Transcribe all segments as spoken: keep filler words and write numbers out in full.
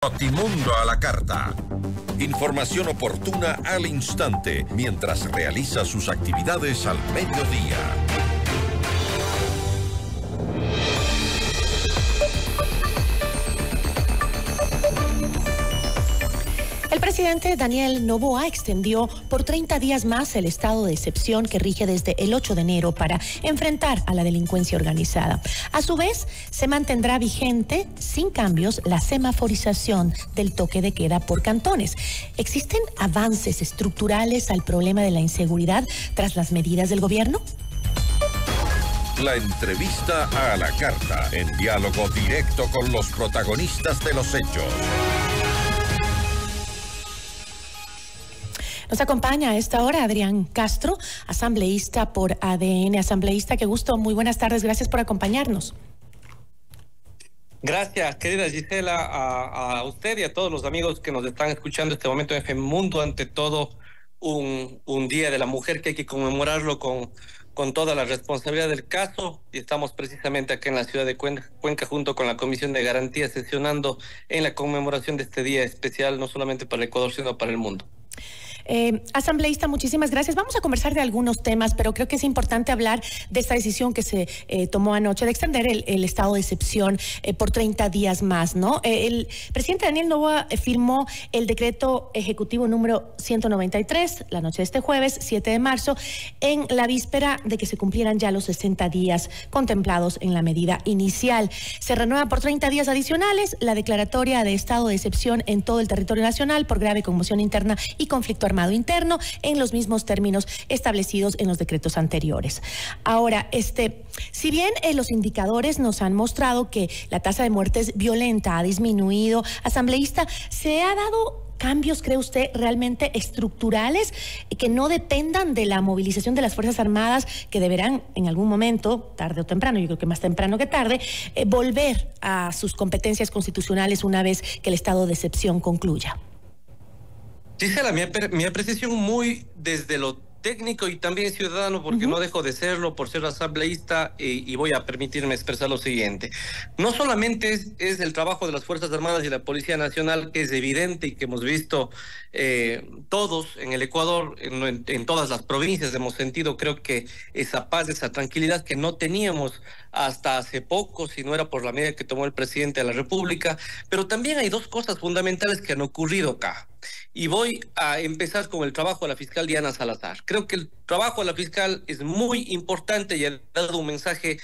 Notimundo a la carta. Información oportuna al instante mientras realiza sus actividades al mediodía. El presidente Daniel Noboa extendió por treinta días más el estado de excepción que rige desde el ocho de enero para enfrentar a la delincuencia organizada. A su vez, se mantendrá vigente, sin cambios, la semaforización del toque de queda por cantones. ¿Existen avances estructurales al problema de la inseguridad tras las medidas del gobierno? La entrevista a la carta, en diálogo directo con los protagonistas de los hechos. Nos acompaña a esta hora Adrián Castro, asambleísta por A D N. Asambleísta, qué gusto, muy buenas tardes, gracias por acompañarnos. Gracias, querida Gisela, a, a usted y a todos los amigos que nos están escuchando en este momento en F M Mundo. Ante todo, un, un Día de la Mujer que hay que conmemorarlo con, con toda la responsabilidad del caso, y estamos precisamente aquí en la ciudad de Cuenca, Cuenca junto con la Comisión de Garantía sesionando en la conmemoración de este día especial, no solamente para el Ecuador, sino para el mundo. Eh, asambleísta, muchísimas gracias. Vamos a conversar de algunos temas, pero creo que es importante hablar de esta decisión que se eh, tomó anoche de extender el, el estado de excepción eh, por treinta días más, ¿no? Eh, el presidente Daniel Noboa eh, firmó el decreto ejecutivo número ciento noventa y tres la noche de este jueves, siete de marzo, en la víspera de que se cumplieran ya los sesenta días contemplados en la medida inicial. Se renueva por treinta días adicionales la declaratoria de estado de excepción en todo el territorio nacional por grave conmoción interna y conflicto armado interno en los mismos términos establecidos en los decretos anteriores. Ahora, este, si bien eh, los indicadores nos han mostrado que la tasa de muertes violenta ha disminuido, asambleísta, ¿se ha dado cambios, cree usted, realmente estructurales que no dependan de la movilización de las Fuerzas Armadas, que deberán en algún momento, tarde o temprano, yo creo que más temprano que tarde, eh, volver a sus competencias constitucionales una vez que el estado de excepción concluya? Gisela, mi, mi apreciación muy desde lo técnico y también ciudadano, porque uh-huh. no dejo de serlo por ser asambleísta, y, y voy a permitirme expresar lo siguiente. No solamente es, es el trabajo de las Fuerzas Armadas y la Policía Nacional, que es evidente y que hemos visto eh, todos en el Ecuador, en, en, en todas las provincias hemos sentido, creo que esa paz, esa tranquilidad que no teníamos hasta hace poco, si no era por la medida que tomó el presidente de la República. Pero también hay dos cosas fundamentales que han ocurrido acá. Y voy a empezar con el trabajo de la fiscal Diana Salazar. Creo que el trabajo de la fiscal es muy importante y ha dado un mensaje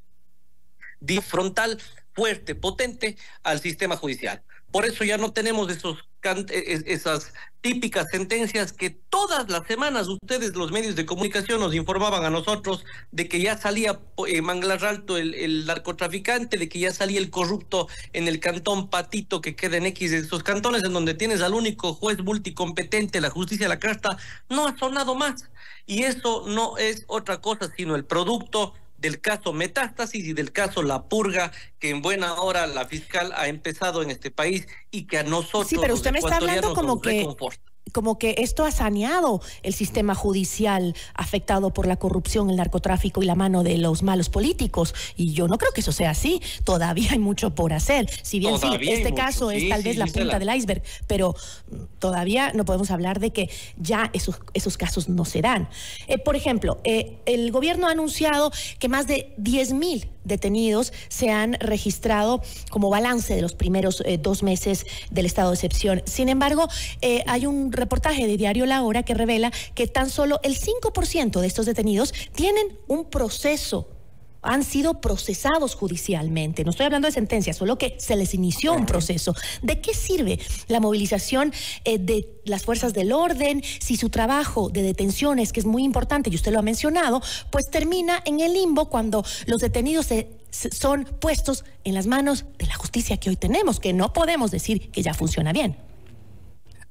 frontal, fuerte, potente al sistema judicial. Por eso ya no tenemos esos esas típicas sentencias que todas las semanas ustedes, los medios de comunicación, nos informaban a nosotros de que ya salía eh, Manglar Alto el, el narcotraficante, de que ya salía el corrupto en el cantón Patito, que queda en X de esos cantones, en donde tienes al único juez multicompetente, la justicia de la casta. No ha sonado más. Y eso no es otra cosa sino el producto del caso Metástasis y del caso La Purga, que en buena hora la fiscal ha empezado en este país y que a nosotros, sí, pero usted me está hablando como que reconforta. Como que esto ha saneado el sistema judicial afectado por la corrupción, el narcotráfico y la mano de los malos políticos. Y yo no creo que eso sea así. Todavía hay mucho por hacer. Si bien sí, este caso mucho. es sí, tal vez sí, la punta la... del iceberg, pero todavía no podemos hablar de que ya esos, esos casos no se dan. Eh, por ejemplo, eh, el gobierno ha anunciado que más de diez mil detenidos se han registrado como balance de los primeros eh, dos meses del estado de excepción. Sin embargo, eh, hay un reportaje de Diario La Hora que revela que tan solo el cinco por ciento de estos detenidos tienen un proceso, han sido procesados judicialmente. No estoy hablando de sentencias, solo que se les inició un proceso. ¿De qué sirve la movilización eh, de las fuerzas del orden si su trabajo de detenciones, que es muy importante y usted lo ha mencionado, pues termina en el limbo cuando los detenidos se, se, son puestos en las manos de la justicia que hoy tenemos, que no podemos decir que ya funciona bien?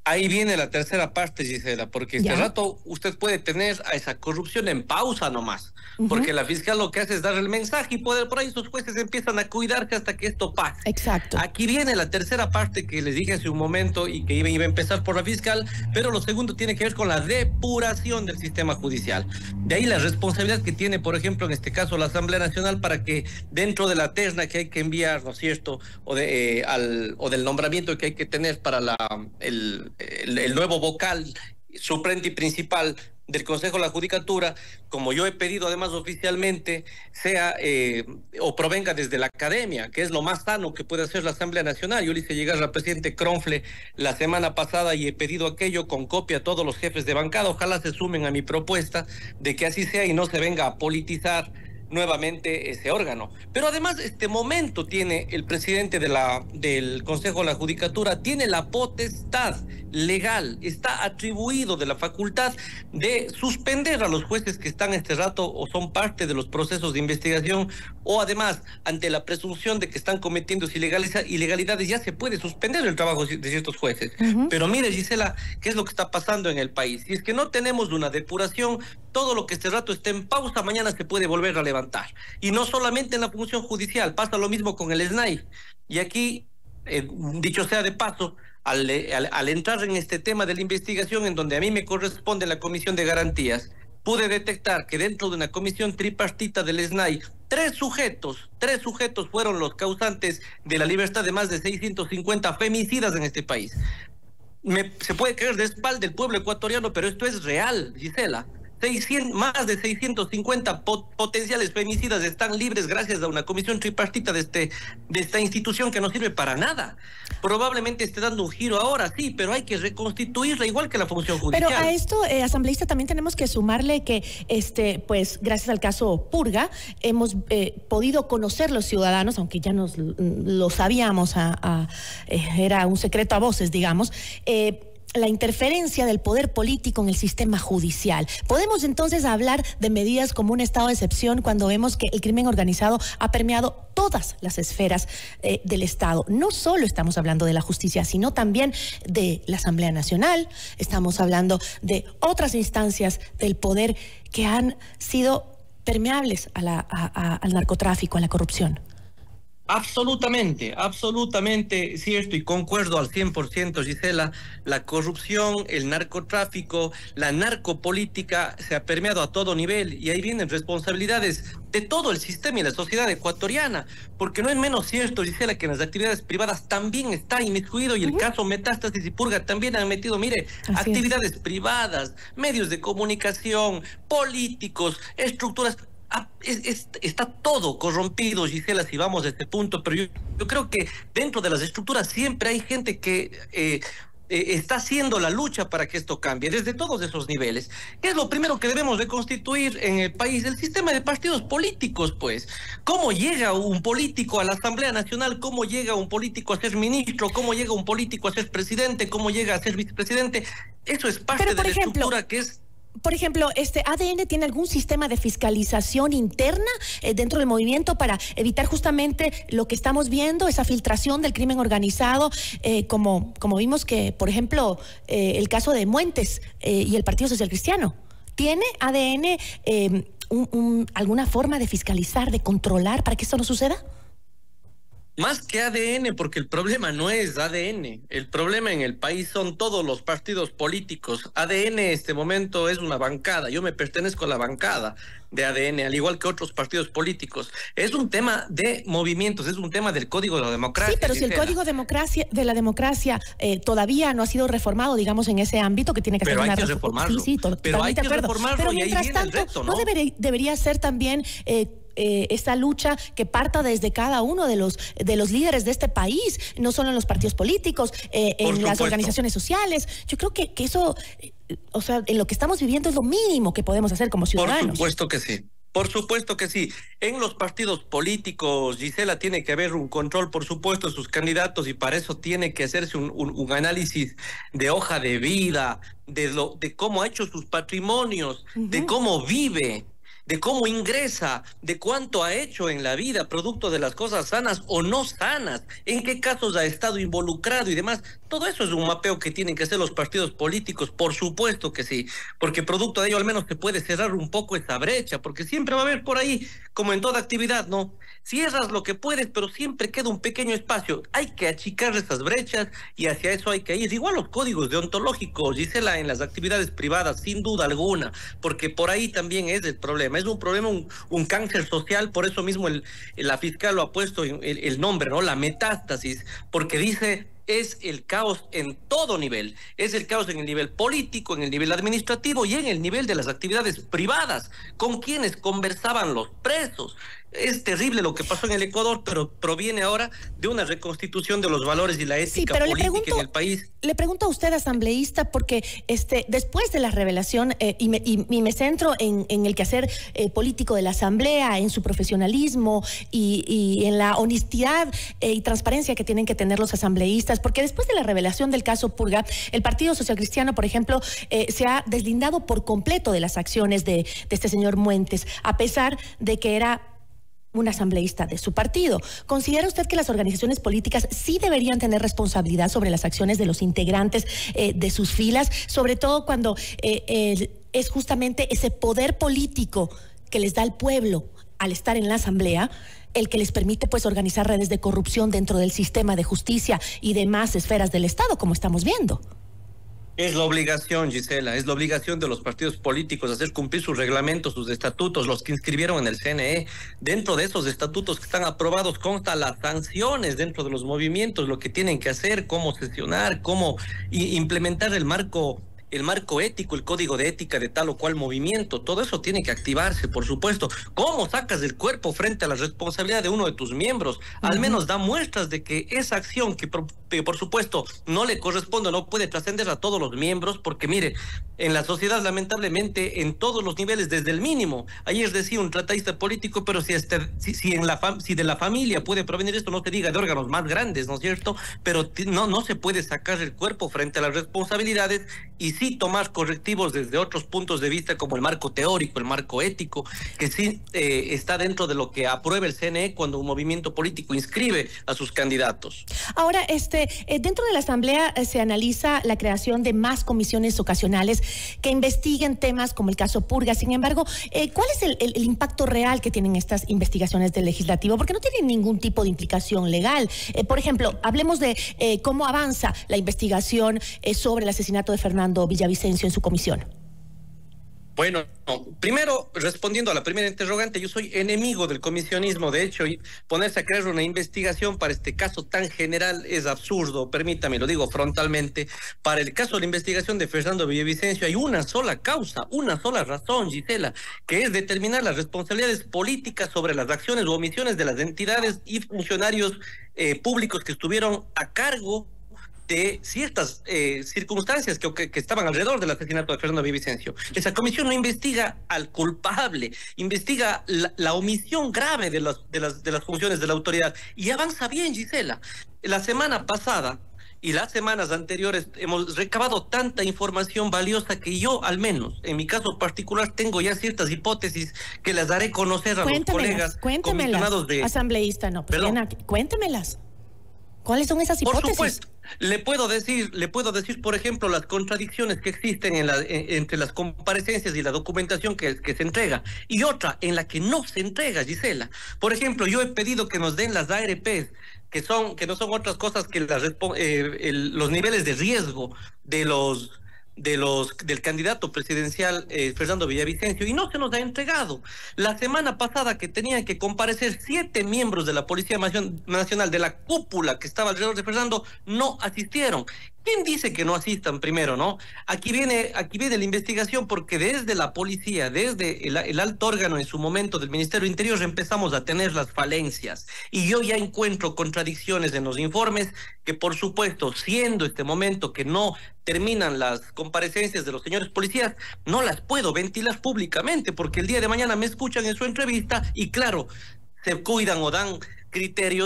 Ahí viene la tercera parte, Gisela, porque este ¿Ya? rato usted puede tener a esa corrupción en pausa nomás, uh-huh. porque la fiscal lo que hace es dar el mensaje y poder, por ahí sus jueces empiezan a cuidarse hasta que esto pase. Exacto. Aquí viene la tercera parte que les dije hace un momento y que iba, iba a empezar por la fiscal, pero lo segundo tiene que ver con la depuración del sistema judicial. De ahí la responsabilidad que tiene, por ejemplo, en este caso la Asamblea Nacional para que dentro de la terna que hay que enviar, ¿no es cierto?, o, de, eh, al, o del nombramiento que hay que tener para la, el... El, el nuevo vocal suplente y principal del Consejo de la Judicatura, como yo he pedido además oficialmente, sea eh, o provenga desde la academia, que es lo más sano que puede hacer la Asamblea Nacional. Yo le hice llegar al presidente Kronfle la semana pasada y he pedido aquello con copia a todos los jefes de bancada. Ojalá se sumen a mi propuesta de que así sea y no se venga a politizar nuevamente ese órgano. Pero además este momento tiene el presidente de la, del Consejo de la Judicatura, tiene la potestad legal, está atribuido de la facultad de suspender a los jueces que están este rato o son parte de los procesos de investigación, o además ante la presunción de que están cometiendo ilegalidades ya se puede suspender el trabajo de ciertos jueces. Uh-huh. Pero mire, Gisela, ¿qué es lo que está pasando en el país? Si es que no tenemos una depuración, todo lo que este rato esté en pausa mañana se puede volver a levantar. Y no solamente en la función judicial, pasa lo mismo con el S N A I. Y aquí, eh, dicho sea de paso, al, al, al entrar en este tema de la investigación, en donde a mí me corresponde la Comisión de Garantías, pude detectar que dentro de una comisión tripartita del S N A I, tres sujetos, tres sujetos fueron los causantes de la libertad de más de seiscientos cincuenta femicidas en este país. Me, se puede creer de espalda del pueblo ecuatoriano, pero esto es real, Gisela. seiscientos, más de seiscientos cincuenta pot, potenciales femicidas están libres gracias a una comisión tripartita de, este, de esta institución que no sirve para nada. Probablemente esté dando un giro ahora, sí, pero hay que reconstituirla igual que la función judicial. Pero a esto, eh, asambleísta, también tenemos que sumarle que, este, pues, gracias al caso Purga, hemos eh, podido conocer los ciudadanos, aunque ya nos lo sabíamos, a, a, eh, era un secreto a voces, digamos, eh, la interferencia del poder político en el sistema judicial. ¿Podemos entonces hablar de medidas como un estado de excepción cuando vemos que el crimen organizado ha permeado todas las esferas eh, del Estado? No solo estamos hablando de la justicia, sino también de la Asamblea Nacional, estamos hablando de otras instancias del poder que han sido permeables a la, a, a, al narcotráfico, a la corrupción. Absolutamente, absolutamente cierto y concuerdo al cien por ciento, Gisela. La corrupción, el narcotráfico, la narcopolítica se ha permeado a todo nivel y ahí vienen responsabilidades de todo el sistema y la sociedad ecuatoriana, porque no es menos cierto, Gisela, que en las actividades privadas también está inmiscuido y el uh-huh. caso Metástasis y Purga también han metido, mire, Así actividades es. privadas, medios de comunicación, políticos, estructuras. Ah, es, es, está todo corrompido, Gisela, si vamos a este punto, pero yo, yo creo que dentro de las estructuras siempre hay gente que eh, eh, está haciendo la lucha para que esto cambie, desde todos esos niveles. ¿Qué es lo primero que debemos reconstituir en el país? El sistema de partidos políticos, pues. ¿Cómo llega un político a la Asamblea Nacional? ¿Cómo llega un político a ser ministro? ¿Cómo llega un político a ser presidente? ¿Cómo llega a ser vicepresidente? Eso es parte pero, de la ejemplo, estructura que es... Por ejemplo, este A D N tiene algún sistema de fiscalización interna eh, dentro del movimiento para evitar justamente lo que estamos viendo, esa filtración del crimen organizado, eh, como, como vimos que, por ejemplo, eh, el caso de Muentes eh, y el Partido Social Cristiano. ¿Tiene A D N eh, un, un, alguna forma de fiscalizar, de controlar para que esto no suceda? Más que A D N, porque el problema no es A D N, el problema en el país son todos los partidos políticos. A D N en este momento es una bancada, yo me pertenezco a la bancada de A D N, al igual que otros partidos políticos. Es un tema de movimientos, es un tema del Código de la Democracia. Sí, pero si el Código democracia, de la Democracia eh, todavía no ha sido reformado, digamos, en ese ámbito que tiene que pero hacer hay una... Que reformarlo. Sí, sí, to pero hay que acuerdo. reformarlo pero y mientras ahí viene tanto, el reto, ¿no? ¿no debería, debería ser también... Eh, Eh, esta lucha que parta desde cada uno de los de los líderes de este país, no solo en los partidos políticos, eh, en las organizaciones sociales? Yo creo que, que eso, eh, o sea, en lo que estamos viviendo es lo mínimo que podemos hacer como ciudadanos. Por supuesto que sí. Por supuesto que sí. En los partidos políticos, Gisela, tiene que haber un control, por supuesto, de sus candidatos y para eso tiene que hacerse un, un, un análisis de hoja de vida, de, lo, de cómo ha hecho sus patrimonios, uh-huh. de cómo vive. de cómo ingresa, de cuánto ha hecho en la vida, producto de las cosas sanas o no sanas, en qué casos ha estado involucrado y demás. Todo eso es un mapeo que tienen que hacer los partidos políticos, por supuesto que sí, porque producto de ello al menos se puede cerrar un poco esa brecha, porque siempre va a haber por ahí, como en toda actividad, ¿no? Cierras lo que puedes, pero siempre queda un pequeño espacio. Hay que achicar esas brechas y hacia eso hay que ir. Igual los códigos deontológicos, Gisela, en las actividades privadas, sin duda alguna, porque por ahí también es el problema. Es un problema, un, un cáncer social, por eso mismo el, la fiscal lo ha puesto el, el nombre, ¿no? La metástasis, porque dice... es el caos en todo nivel, es el caos en el nivel político, en el nivel administrativo y en el nivel de las actividades privadas, con quienes conversaban los presos. Es terrible lo que pasó en el Ecuador, pero proviene ahora de una reconstitución de los valores y la ética sí, pero política le pregunto, en el país. Le pregunto a usted, asambleísta, porque este, después de la revelación, eh, y, me, y, y me centro en, en el quehacer eh, político de la Asamblea, en su profesionalismo y, y en la honestidad eh, y transparencia que tienen que tener los asambleístas, porque después de la revelación del caso Purga, el Partido Social Cristiano, por ejemplo, eh, se ha deslindado por completo de las acciones de, de este señor Muentes, a pesar de que era un asambleísta de su partido. ¿Considera usted que las organizaciones políticas sí deberían tener responsabilidad sobre las acciones de los integrantes eh, de sus filas, sobre todo cuando eh, eh, es justamente ese poder político que les da el pueblo al estar en la asamblea el que les permite pues organizar redes de corrupción dentro del sistema de justicia y demás esferas del Estado, como estamos viendo? Es la obligación, Gisela, es la obligación de los partidos políticos hacer cumplir sus reglamentos, sus estatutos, los que inscribieron en el C N E. Dentro de esos estatutos que están aprobados constan las sanciones dentro de los movimientos, lo que tienen que hacer, cómo sesionar, cómo implementar el marco el marco ético, el código de ética de tal o cual movimiento. Todo eso tiene que activarse, por supuesto. ¿Cómo sacas el cuerpo frente a la responsabilidad de uno de tus miembros? Uh-huh. Al menos da muestras de que esa acción que por, que por supuesto no le corresponde, no puede trascender a todos los miembros, porque mire, en la sociedad lamentablemente en todos los niveles, desde el mínimo, ayer decía un tratadista político, pero si, este, si, si, en la fam, si de la familia puede provenir esto, no te diga de órganos más grandes, ¿no es cierto? Pero no, no se puede sacar el cuerpo frente a las responsabilidades y sí tomar correctivos desde otros puntos de vista, como el marco teórico, el marco ético, que sí eh, está dentro de lo que aprueba el C N E cuando un movimiento político inscribe a sus candidatos. Ahora, este, eh, dentro de la Asamblea eh, se analiza la creación de más comisiones ocasionales que investiguen temas como el caso Purga. Sin embargo, eh, ¿cuál es el, el, el impacto real que tienen estas investigaciones del legislativo? Porque no tienen ningún tipo de implicación legal. Eh, por ejemplo, hablemos de eh, cómo avanza la investigación eh, sobre el asesinato de Fernando Villavicencio en su comisión. Bueno, no. Primero, respondiendo a la primera interrogante, yo soy enemigo del comisionismo. De hecho, y ponerse a crear una investigación para este caso tan general es absurdo, permítame, lo digo frontalmente. Para el caso de la investigación de Fernando Villavicencio hay una sola causa, una sola razón, Gisela, que es determinar las responsabilidades políticas sobre las acciones o omisiones de las entidades y funcionarios eh, públicos que estuvieron a cargo de ciertas eh, circunstancias que, que, que estaban alrededor del asesinato de Fernando Villavicencio. Esa comisión no investiga al culpable, investiga la, la omisión grave de las, de, las, de las funciones de la autoridad. Y avanza bien, Gisela. La semana pasada y las semanas anteriores hemos recabado tanta información valiosa que yo, al menos, en mi caso particular, tengo ya ciertas hipótesis que las daré conocer a cuéntemelas, los colegas cuéntemelas, comisionados de... asambleísta, no, pues bien aquí, cuéntemelas. ¿Cuáles son esas hipótesis? Por supuesto. Le puedo decir, le puedo decir, por ejemplo, las contradicciones que existen en la, en, entre las comparecencias y la documentación que, que se entrega, y otra en la que no se entrega, Gisela. Por ejemplo, yo he pedido que nos den las A R Pes, que son, que no son otras cosas que las, eh, el, los niveles de riesgo de los de los del candidato presidencial eh, Fernando Villavicencio, y no se nos ha entregado. La semana pasada, que tenían que comparecer siete miembros de la Policía Nacional, de la cúpula que estaba alrededor de Fernando, no asistieron. ¿Quién dice que no asistan primero, no? Aquí viene, aquí viene la investigación, porque desde la policía, desde el, el alto órgano en su momento del Ministerio del Interior, empezamos a tener las falencias. Y yo ya encuentro contradicciones en los informes que, por supuesto, siendo este momento que no terminan las comparecencias de los señores policías, no las puedo ventilar públicamente, porque el día de mañana me escuchan en su entrevista y, claro, se cuidan o dan criterios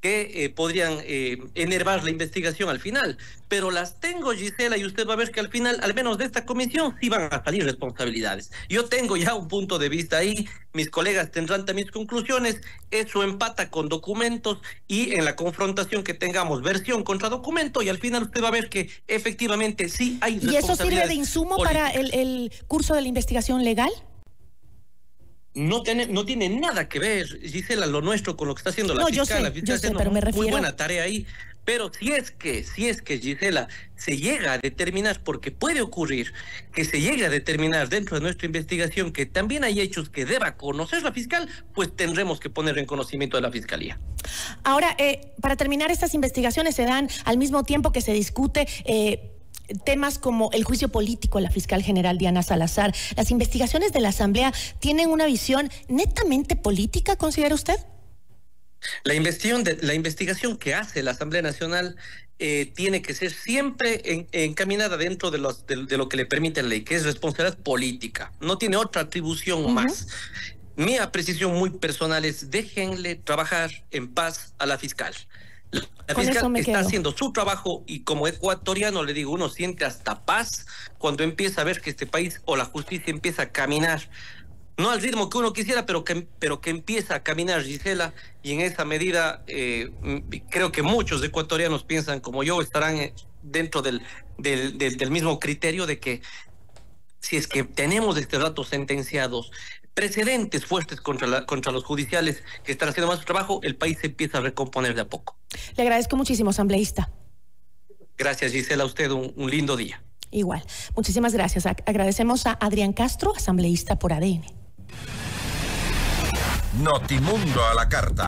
que eh, podrían eh, enervar la investigación al final. Pero las tengo, Gisela, y usted va a ver que al final, al menos de esta comisión, sí van a salir responsabilidades. Yo tengo ya un punto de vista ahí, mis colegas tendrán también conclusiones, eso empata con documentos y en la confrontación que tengamos versión contra documento, y al final usted va a ver que efectivamente sí hay responsabilidades. ¿Y eso sirve de insumo políticas para el, el curso de la investigación legal? No tiene, no tiene nada que ver, Gisela, lo nuestro con lo que está haciendo la no, fiscal. Yo sé, la fiscal yo sé, pero me refiero... Muy buena tarea ahí. Pero si es que, si es que, Gisela, se llega a determinar, porque puede ocurrir que se llegue a determinar dentro de nuestra investigación que también hay hechos que deba conocer la fiscal, pues tendremos que poner en conocimiento de la Fiscalía. Ahora, eh, para terminar, estas investigaciones se dan al mismo tiempo que se discute... Eh, temas como el juicio político a la fiscal general Diana Salazar. ¿Las investigaciones de la Asamblea tienen una visión netamente política, considera usted? La investigación, de, la investigación que hace la Asamblea Nacional eh, tiene que ser siempre en, encaminada dentro de, los, de, de lo que le permite la ley, que es responsabilidad política. No tiene otra atribución uh-huh. más. Mi apreciación muy personal es déjenle trabajar en paz a la fiscal. La fiscal está quedo. haciendo su trabajo y como ecuatoriano le digo, uno siente hasta paz cuando empieza a ver que este país o la justicia empieza a caminar, no al ritmo que uno quisiera, pero que, pero que empieza a caminar, Gisela, y en esa medida eh, creo que muchos ecuatorianos piensan como yo, estarán dentro del, del, del, del mismo criterio de que si es que tenemos este rato sentenciados precedentes fuertes contra, la, contra los judiciales que están haciendo más su trabajo, el país se empieza a recomponer de a poco. Le agradezco muchísimo, asambleísta. Gracias, Gisela, a usted un, un lindo día. Igual. Muchísimas gracias. Agradecemos a Adrián Castro, asambleísta por A D N. Notimundo a la carta.